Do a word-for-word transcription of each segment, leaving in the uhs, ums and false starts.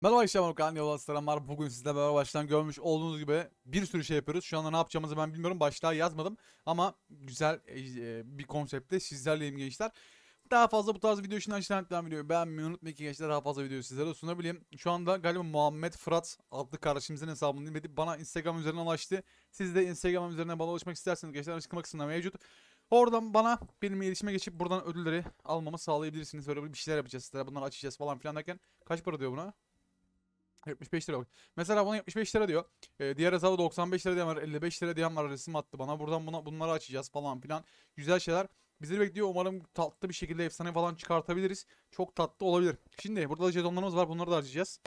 Merhaba arkadaşlar, Okan Yolda selamlar. Bugün sizle beraber baştan görmüş olduğunuz gibi bir sürü şey yapıyoruz. Şu anda ne yapacağımızı ben bilmiyorum. Başlığa yazmadım ama güzel e, bir konseptte sizlerleyim gençler. Daha fazla bu tarz video için aşağıdan videoyu beğenmeyi unutmayın ki gençler, daha fazla videoyu sizlere sunabileyim. Şu anda galiba Muhammed Fırat adlı kardeşimizin hesabını dinledi. Bana Instagram üzerinden ulaştı. Siz de Instagram üzerinden bana ulaşmak isterseniz gençler açıklama kısmında mevcut. Oradan bana benimle iletişime geçip buradan ödülleri almamı sağlayabilirsiniz. Böyle bir şeyler yapacağız sizlere. Bunları açacağız falan filan derken kaç para diyor buna? yetmiş beş lira bak. Mesela buna yetmiş beş lira diyor. Ee, diğer hesabı doksan beş lira diyen var. elli beş lira diyen var. Resim attı bana. Buradan buna, bunları açacağız falan filan. Güzel şeyler bizi bekliyor. Umarım tatlı bir şekilde efsane falan çıkartabiliriz. Çok tatlı olabilir. Şimdi burada da jetonlarımız var. Bunları da harcayacağız.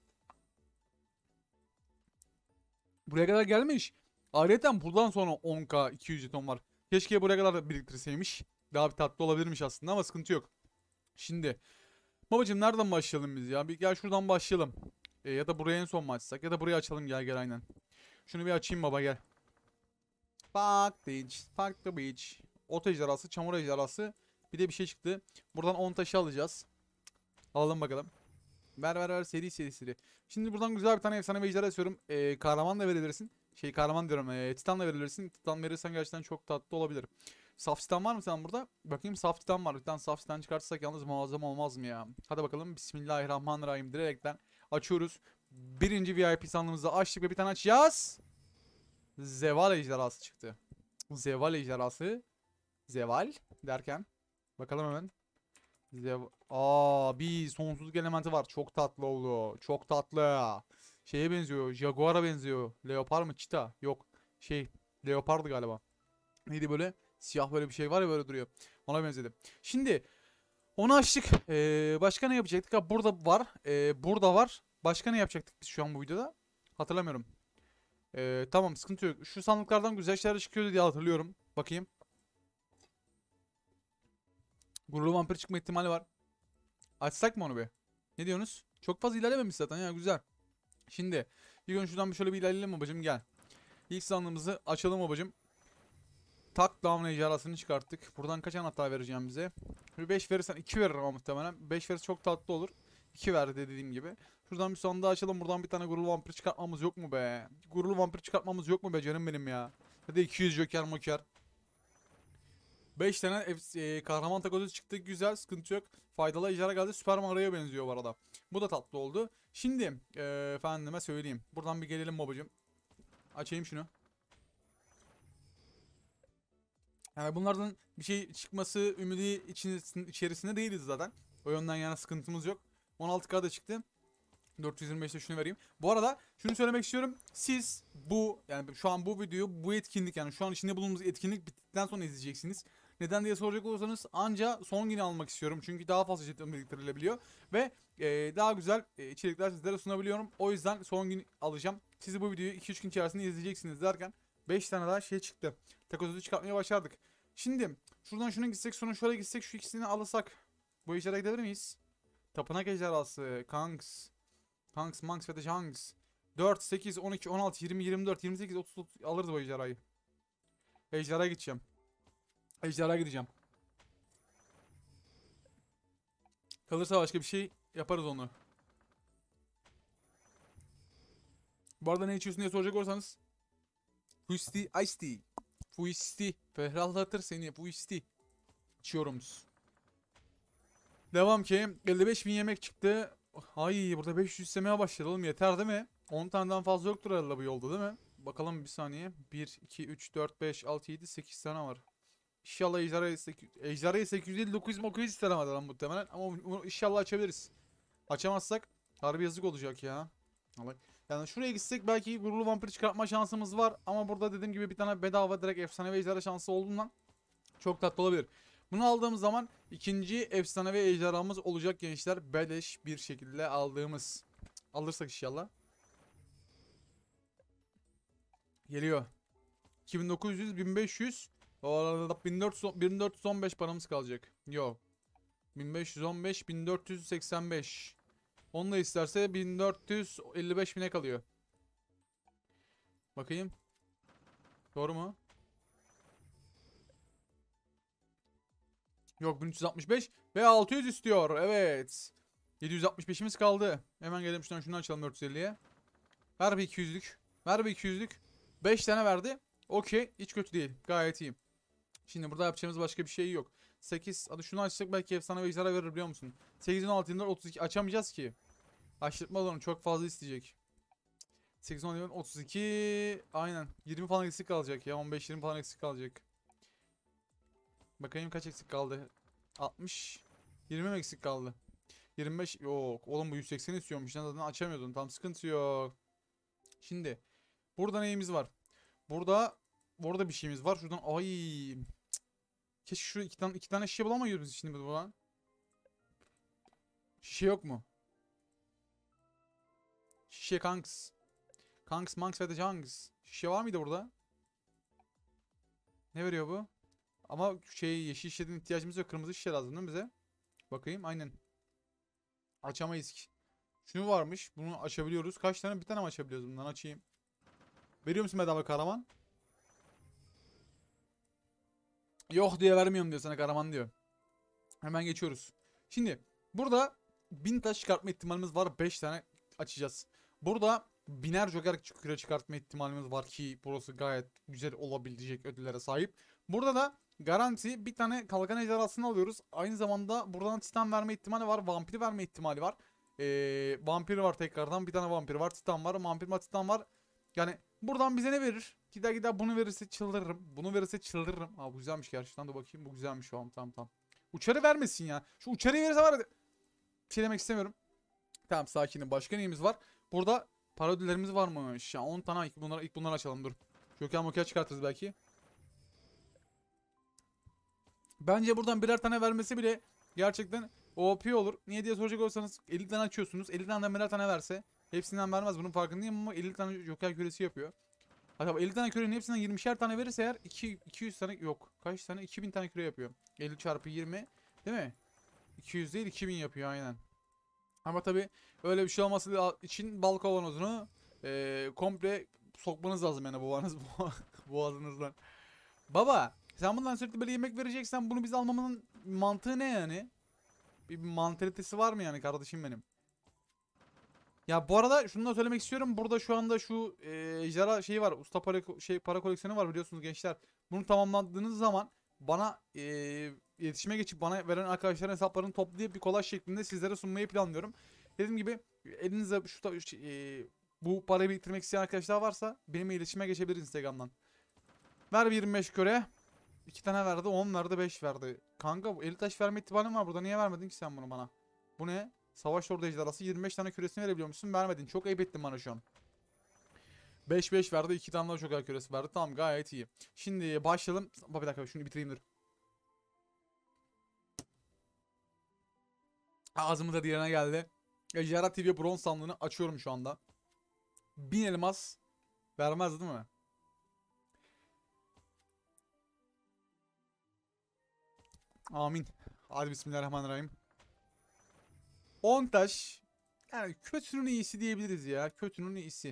Buraya kadar gelmiş. Ayrıca buradan sonra on k iki yüz jeton var. Keşke buraya kadar da biriktirseymiş. Daha bir tatlı olabilirmiş aslında ama sıkıntı yok. Şimdi babacım nereden başlayalım biz ya? Bir gel şuradan başlayalım. E, ya da buraya en son mu açsak? Ya da burayı açalım, gel gel aynen. Şunu bir açayım baba, gel. Fuck the beach. Fuck the beach. Ot ejderhası, çamur ejderhası. Bir de bir şey çıktı. Buradan on taşı alacağız. Alalım bakalım. Ver ver ver, seri seri seri. Şimdi buradan güzel bir tane efsane bir ejderha istiyorum. E, kahraman da verebilirsin. Şey kahraman diyorum. E, titan da verebilirsin. Titan verirsen gerçekten çok tatlı olabilir. Saf titan var mı sen burada? Bakayım, saf titan var. Bir tane saf titan çıkartırsak yalnız muazzam olmaz mı ya? Hadi bakalım. Bismillahirrahmanirrahim. Direkten açıyoruz. Birinci V I P sandığımızı açtık ve bir tane açacağız. Zeval ejderhası çıktı. Zeval ejderhası. Zeval derken. Bakalım hemen. Zev Aa, bir sonsuzluk elementi var. Çok tatlı oldu. Çok tatlı. Şeye benziyor. Jaguar'a benziyor. Leopar mı? Çita. Yok. Şey. Leopardı galiba. Neydi böyle? Siyah böyle bir şey var ya, böyle duruyor. Ona benzedi. Şimdi onu açtık. Ee, başka ne yapacaktık? Ha, burada var. Ee, burada var. Başka ne yapacaktık biz şu an bu videoda? Hatırlamıyorum. Ee, tamam, sıkıntı yok. Şu sandıklardan güzel şeyler çıkıyordu diye hatırlıyorum. Bakayım. Gururlu vampir çıkma ihtimali var. Açsak mı onu be? Ne diyorsunuz? Çok fazla ilerlememiş zaten ya, güzel. Şimdi bir gün şuradan bir şöyle bir ilerleyelim babacım, gel. İlk sandığımızı açalım babacım. Tak down ejderhasını çıkarttık. Buradan kaç anahtar vereceğim bize? Bir beş verirsen iki verir ama muhtemelen. beş verirse çok tatlı olur. iki verdi dediğim gibi. Şuradan bir sandığı açalım. Buradan bir tane gururlu vampir çıkartmamız yok mu be? Gururlu vampir çıkartmamız yok mu be canım benim ya? Hadi iki yüz joker moker. beş tane e, kahraman takozu çıktı. Güzel, sıkıntı yok. Faydalı ejderha geldi. Süper Mario'ya benziyor bu arada. Bu da tatlı oldu. Şimdi e, efendime söyleyeyim. Buradan bir gelelim babacım. Açayım şunu. Yani bunlardan bir şey çıkması ümidi içerisinde değiliz zaten. O yönden yana sıkıntımız yok. on altı K da çıktı. dört yüz yirmi beşte şunu vereyim. Bu arada şunu söylemek istiyorum. Siz bu, yani şu an bu videoyu, bu etkinlik, yani şu an içinde bulunduğumuz etkinlik bittikten sonra izleyeceksiniz. Neden diye soracak olursanız, anca son günü almak istiyorum. Çünkü daha fazla jeton biriktirilebiliyor. Ve e, daha güzel e, içerikler sizlere sunabiliyorum. O yüzden son gün alacağım. Sizi bu videoyu iki üç gün içerisinde izleyeceksiniz derken beş tane daha şey çıktı. Takozu çıkartmaya başardık. Şimdi şuradan şuna gitsek, sonra şöyle gitsek, şu ikisini alırsak bu ejderha gidebilir miyiz? Tapınak ejderhası, Kanks. Hanks, Manks ve de Hanks. dört, sekiz, on iki, on altı, yirmi, yirmi dört, yirmi sekiz, otuz, otuz alırız bu ejderhayı. Ejderhaya gideceğim. Ejderhaya gideceğim. Kalırsa başka bir şey yaparız onu. Bu arada ne içiyorsun diye soracak olursanız. Fuisti Ice Tea. Fuisti. Ferahlatır seni. Fuisti. İçiyorum. Devam ki. elli beş bin yemek çıktı. Ay, burada beş yüz istemeye başladı oğlum, yeter değil mi? on taneden fazla yoktur herhalde bu yolda, değil mi? Bakalım bir saniye. bir, iki, üç, dört, beş, altı, yedi, sekiz tane var. İnşallah ejderhayı ejderhayı sekiz yüz elli dokuz yüz dokuz yüz istenemedi lan muhtemelen. Ama bunu inşallah açabiliriz. Açamazsak harbi yazık olacak ya. Yani şuraya gitsek belki gururlu vampir çıkartma şansımız var. Ama burada dediğim gibi bir tane bedava direkt efsane ve ejderha şansı olduğundan çok tatlı olabilir. Bunu aldığımız zaman ikinci efsane ve ejderhamız olacak gençler. Beleş bir şekilde aldığımız. Alırsak inşallah. Geliyor. iki bin dokuz yüz, bin beş yüz. O arada bin dört yüz, bin dört yüz on beş paramız kalacak. Yok. bin beş yüz on beş, bin dört yüz seksen beş. Onu da isterse bin dört yüz elli beş bine kalıyor. Bakayım. Doğru mu? Yok, bin üç yüz altmış beş ve altı yüz istiyor. Evet. yedi yüz altmış beşimiz kaldı. Hemen gelelim şuradan şunu açalım dört yüz elliye. Ver bir iki yüzlük. Ver bir iki yüzlük. beş tane verdi. Okey. Hiç kötü değil. Gayet iyi. Şimdi burada yapacağımız başka bir şey yok. sekiz. Hadi şunu açsak belki efsane ve ejderha verir biliyor musun? sekizin altında otuz iki açamayacağız ki. Açtırtmaz onu. Çok fazla isteyecek. sekizin altında otuz iki. Aynen. yirmi falan eksik kalacak ya. on beş yirmi falan eksik kalacak. Bakayım kaç eksik kaldı. altmış. yirmi mi eksik kaldı? yirmi beş. Yok. Oğlum bu yüz seksen istiyormuş. Zaten açamıyordun. Tam sıkıntı yok. Şimdi. Burada neyimiz var? Burada. Burada bir şeyimiz var. Şuradan. Ay. Keşke şu iki tane, iki tane şişe bulamıyoruz biz şimdi buradan. Şişe yok mu? Şişe kanks. Kanks, manks ve de janks. Şişe var mıydı burada? Ne veriyor bu? Ama şey yeşil şişeden ihtiyacımız yok. Kırmızı şişe lazım değil mi bize? Bakayım aynen. Açamayız ki. Şunu varmış. Bunu açabiliyoruz. Kaç tane? Bir tane mi açabiliyoruz bundan? Açayım. Veriyor musun bedava kahraman? Yok diye vermiyorum diyor sana kahraman diyor. Hemen geçiyoruz. Şimdi burada bin taş çıkartma ihtimalimiz var. beş tane açacağız. Burada biner joker küre çıkartma ihtimalimiz var ki burası gayet güzel olabilecek ödüllere sahip. Burada da garanti bir tane kalkan ejderhasını alıyoruz. Aynı zamanda buradan titan verme ihtimali var. Vampir verme ihtimali var. Ee, vampir var tekrardan. Bir tane vampir var. Titan var. Vampir var. Titan var. Yani buradan bize ne verir? Gider gider bunu verirse çıldırırım. Bunu verirse çıldırırım. Aa bu güzelmiş gerçekten. Dur bakayım. Bu güzelmiş şu an. Tamam tamam. Uçarı vermesin ya. Şu uçarı verirse var ya. Bir şey demek istemiyorum. Tamam sakinim. Başka neyimiz var? Burada para ödüllerimiz varmış. Ya on tane ilk bunları, ilk bunları açalım dur. Joker moker çıkartırız belki. Bence buradan birer tane vermesi bile gerçekten O P olur. Niye diye soracak olursanız elli tane açıyorsunuz. elli taneden birer tane verse hepsinden vermez. Bunun farkındayım ama elli tane Joker küresi yapıyor. Hatta elli tane kürenin hepsinden yirmişer tane verirse eğer iki, iki yüz tane yok. Kaç tane? iki bin tane küre yapıyor. elli çarpı yirmi değil mi? iki yüz değil iki bin yapıyor aynen. Ama tabi öyle bir şey olması için bal kavanozunu e, komple sokmanız lazım yani boğazınız, boğazınızdan. Baba sen bundan sürekli böyle yemek vereceksen bunu biz almamızın mantığı ne yani? Bir, bir mantalitesi var mı yani kardeşim benim? Ya bu arada şunu da söylemek istiyorum. Burada şu anda şu e, ejderha şeyi var. Usta para, şey, para koleksiyonu var biliyorsunuz gençler. Bunu tamamladığınız zaman bana e, iletişime geçip bana veren arkadaşların hesaplarını toplayıp bir kolaj şeklinde sizlere sunmayı planlıyorum. Dediğim gibi elinizde şu e, bu parayı biriktirmek isteyen arkadaşlar varsa benimle iletişime geçebilir Instagram'dan. Ver bir yirmi beş köre. iki tane verdi, on verdi, beş verdi. Kanka bu elli taş verme ihtimalim var burada. Niye vermedin ki sen bunu bana? Bu ne? Savaş ordu ejderhası yirmi beş tane küresini verebiliyormuşsun. Vermedin. Çok ayıp ettin bana şu an. beş beş verdi. iki tane daha çok küresi verdi. Tamam gayet iyi. Şimdi başlayalım. Bir dakika şunu bitireyim dur. Ağzımıza diğerine geldi. Ejderha T V bronz sandığını açıyorum şu anda. bin elmas vermez değil mi? Amin. Hadi bismillahirrahmanirrahim. on taş. Yani kötünün iyisi diyebiliriz ya. Kötünün iyisi.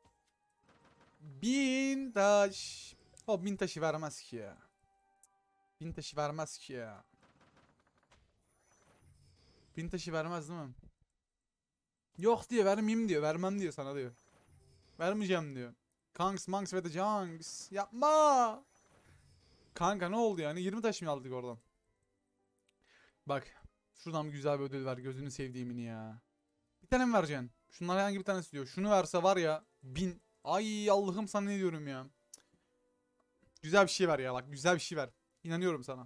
bin taş. O bin taşı vermez ki ya. bin taşı vermez ki ya. bin taşı vermez değil mi? Yok diyor vermeyeyim diyor. Vermem diyor sana diyor. Vermeyeceğim diyor. Kanks, manks ve de janks. Yapma. Kanka ne oldu yani? yirmi taş mı aldık oradan? Bak. Şuradan bir güzel bir ödül ver. Gözünü sevdiğimini ya. Bir tane mi vereceksin? Şunlar herhangi bir tanesi diyor. Şunu verse var ya. Bin. Ay Allah'ım sana ne diyorum ya. Güzel bir şey ver ya bak. Güzel bir şey ver. İnanıyorum sana.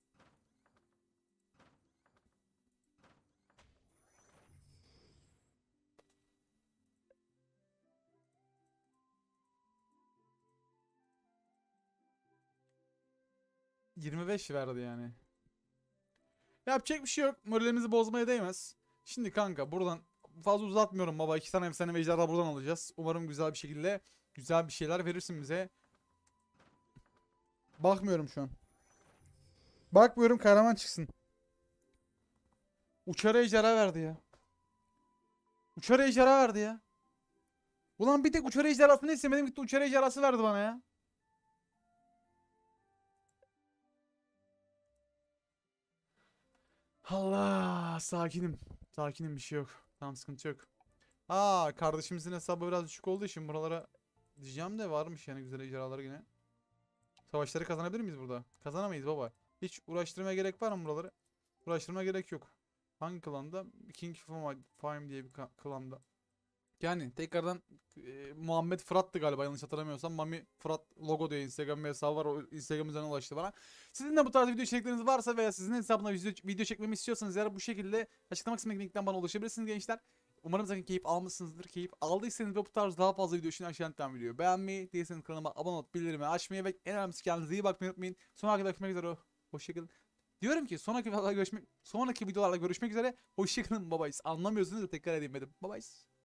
yirmi beş verdi yani. Yapacak bir şey yok. Moralimizi bozmaya değmez. Şimdi kanka buradan fazla uzatmıyorum baba. İki tane efsane ejderha buradan alacağız. Umarım güzel bir şekilde güzel bir şeyler verirsin bize. Bakmıyorum şu an. Bakmıyorum kahraman çıksın. Uçarı ejderha verdi ya. Uçarı ejderha verdi ya. Ulan bir tek uçarı ejderhasını istemedim gitti uçarı ejderhası verdi bana ya. Allah sakinim. Sakinim, bir şey yok. Tamam, sıkıntı yok. Aa, kardeşimizin hesabı biraz düşük olduğu için buralara diyeceğim de varmış yani güzel icraları yine. Savaşları kazanabilir miyiz burada? Kazanamayız baba. Hiç uğraştırmaya gerek var mı buraları? Uğraştırmaya gerek yok. Hangi klanda? King Farm diye bir klanda. Yani tekrardan e, Muhammed Fırat'tı galiba yanlış hatırlamıyorsam. Mami Fırat logo diye Instagram hesabı var. O Instagram üzerinden ulaştı bana. Sizin de bu tarz video içerikleriniz varsa veya sizin hesabına video, video çekmemi istiyorsanız eğer bu şekilde açıklama kısmındaki linkten bana ulaşabilirsiniz gençler. Umarım zaten keyif almışsınızdır. Keyif aldıysanız ve bu tarz daha fazla video için aşağıdan videoyu beğenmeyi, değilseniz kanalıma abone olup bildirimleri açmayı ve en önemlisi kendinize iyi bakmayı unutmayın. Sonraki videoda görüşmek üzere. Hoşçakalın. Diyorum ki sonraki videolarda görüşmek sonraki videolarda görüşmek üzere. Hoşçakalın babayız. Anlamıyorsunuz da tekrar edeyim dedim. Babayız.